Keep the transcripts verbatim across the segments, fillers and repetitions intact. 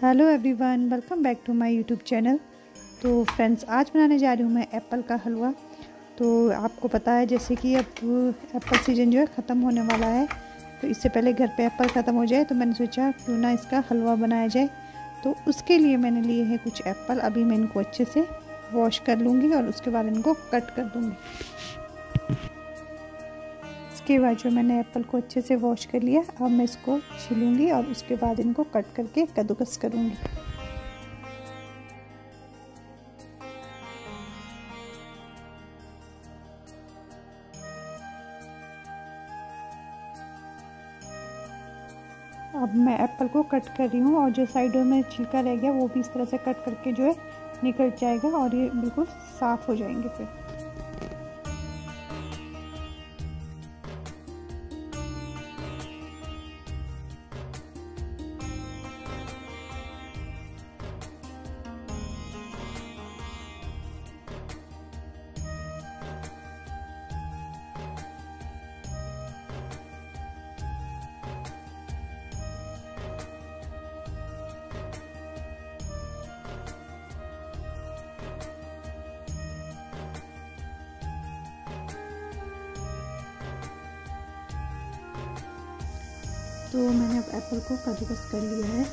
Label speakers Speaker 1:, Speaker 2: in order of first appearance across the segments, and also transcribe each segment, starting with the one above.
Speaker 1: Hello everyone, welcome back to my YouTube channel. तो friends, आज बनाने जा रही हूँ मैं एप्पल का हलवा। तो आपको पता है जैसे कि अब एप्पल सीज़न जो है ख़त्म होने वाला है, तो इससे पहले घर पे एप्पल ख़त्म हो जाए तो मैंने सोचा क्यों ना इसका हलवा बनाया जाए। तो उसके लिए मैंने लिए हैं कुछ एप्पल। अभी मैं इनको अच्छे से वॉश कर लूँगी और उसके बाद इनको कट कर दूँगी। इसके बाद जो मैंने एप्पल को अच्छे से वॉश कर लिया, अब मैं इसको छीलूँगी और उसके बाद इनको कट करके कद्दूकस करूँगी। अब मैं एप्पल को कट कर रही हूँ और जो साइडों में छिलका रह गया वो भी इस तरह से कट करके जो है निकल जाएगा और ये बिल्कुल साफ़ हो जाएंगे फिर। तो मैंने अब एप्पल को कद्दूकस कर लिया है।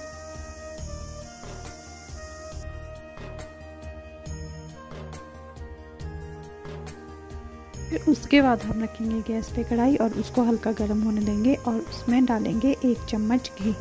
Speaker 1: फिर उसके बाद हम रखेंगे गैस पे कढ़ाई और उसको हल्का गर्म होने देंगे और उसमें डालेंगे एक चम्मच घी।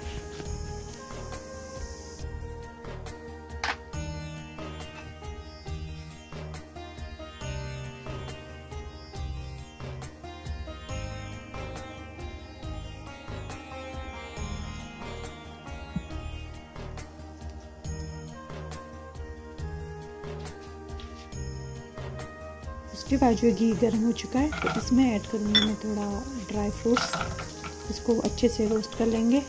Speaker 1: उसके बाद जो घी गर्म हो चुका है तो इसमें ऐड करूँगी मैं थोड़ा ड्राई फ्रूट्स। इसको अच्छे से रोस्ट कर लेंगे।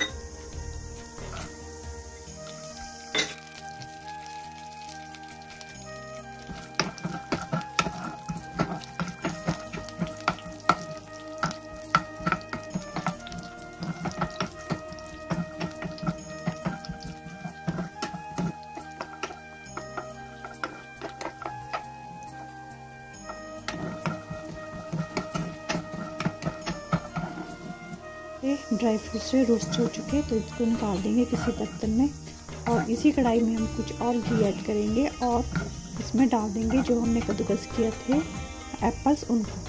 Speaker 1: ड्राई फ्रूट से रोस्ट हो चुके हैं तो इसको निकाल देंगे किसी बर्तन में और इसी कढ़ाई में हम कुछ और घी ऐड करेंगे और इसमें डाल देंगे जो हमने कद्दूकस किए थे एप्पल्स, उनको।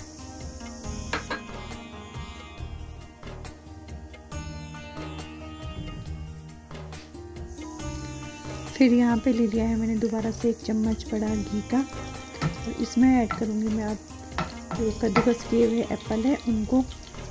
Speaker 1: फिर यहाँ पे ले लिया है मैंने दोबारा से एक चम्मच बड़ा घी का और इसमें ऐड करूँगी मैं अब जो कद्दूकस किए हुए एप्पल है उनको।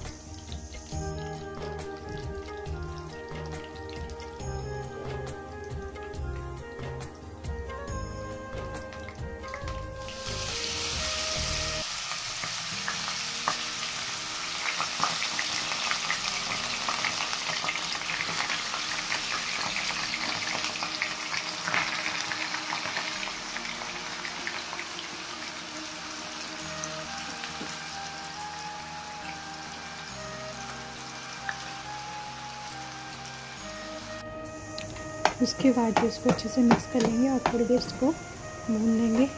Speaker 1: उसके बाद इसको अच्छे से मिक्स कर लेंगे और थोड़ी देर इसको भून लेंगे।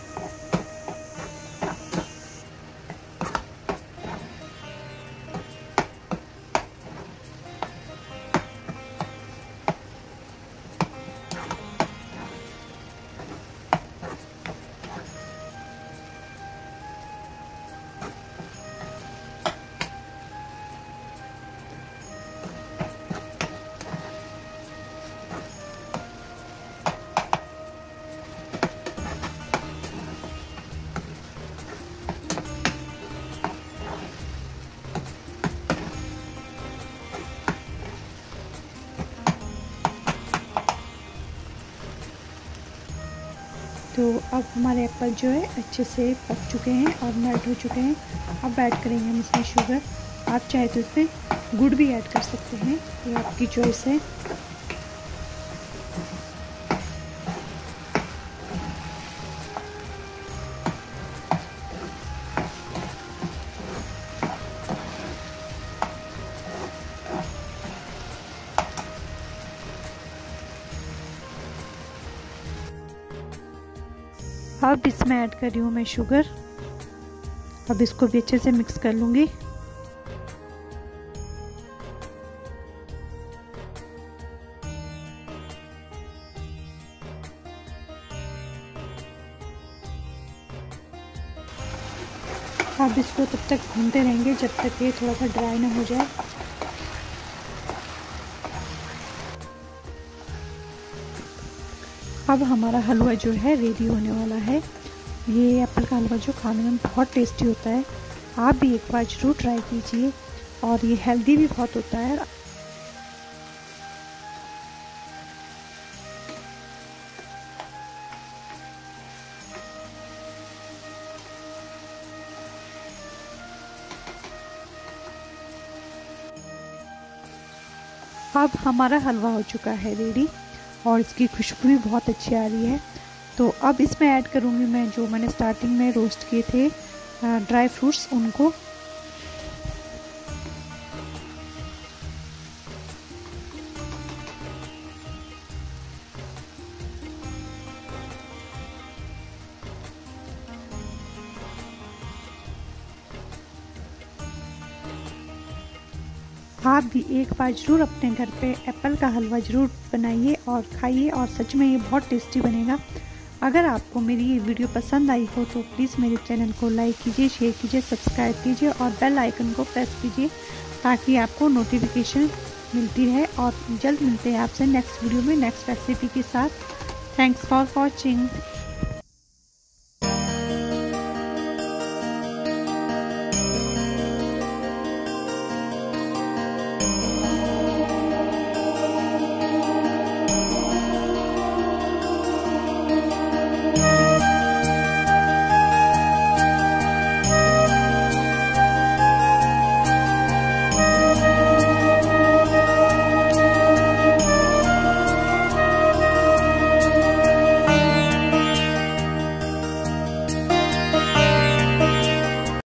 Speaker 1: तो अब हमारे एप्पल जो है अच्छे से पक चुके हैं और मेल्ट हो चुके हैं। अब ऐड करेंगे हम इसमें शुगर। आप चाहे तो इसमें गुड़ भी ऐड कर सकते हैं, ये आपकी चॉइस है। अब इसमें ऐड कर रही हूँ मैं शुगर। अब इसको भी अच्छे से मिक्स कर लूँगी। अब इसको तब तक भूनते रहेंगे जब तक ये थोड़ा सा ड्राई ना हो जाए। अब हमारा हलवा जो है रेडी होने वाला है। ये एप्पल का हलवा जो खाने में बहुत टेस्टी होता है, आप भी एक बार ज़रूर ट्राई कीजिए और ये हेल्दी भी बहुत होता है। अब हमारा हलवा हो चुका है रेडी और इसकी खुशबू भी बहुत अच्छी आ रही है। तो अब इसमें ऐड करूँगी मैं जो मैंने स्टार्टिंग में रोस्ट किए थे ड्राई फ्रूट्स, उनको। आप भी एक बार ज़रूर अपने घर पे एप्पल का हलवा ज़रूर बनाइए और खाइए और सच में ये बहुत टेस्टी बनेगा। अगर आपको मेरी ये वीडियो पसंद आई हो तो प्लीज़ मेरे चैनल को लाइक कीजिए, शेयर कीजिए, सब्सक्राइब कीजिए और बेल आइकन को प्रेस कीजिए ताकि आपको नोटिफिकेशन मिलती रहे। और जल्द मिलते हैं आपसे नेक्स्ट वीडियो में नेक्स्ट रेसिपी के साथ। Thanks for watching.